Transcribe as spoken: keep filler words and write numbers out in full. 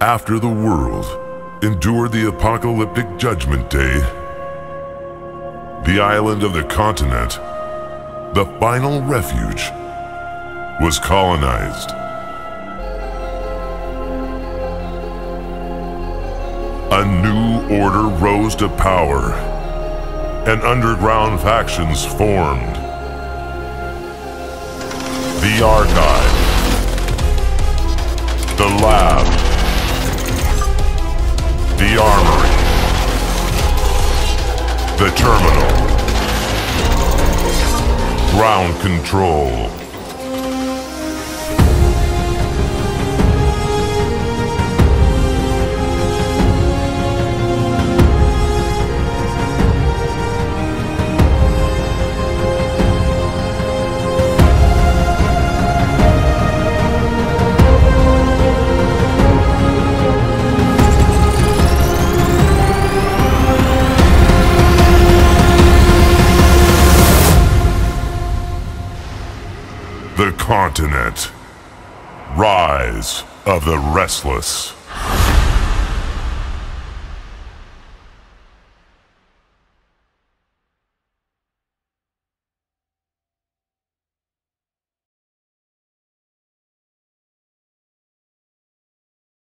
After the world endured the apocalyptic judgment day, the island of the continent, the final refuge, was colonized. A new order rose to power, and underground factions formed. The Archive, the Lab, the Armory, the Terminal, Ground Control. The Continent. Rise of the Restless.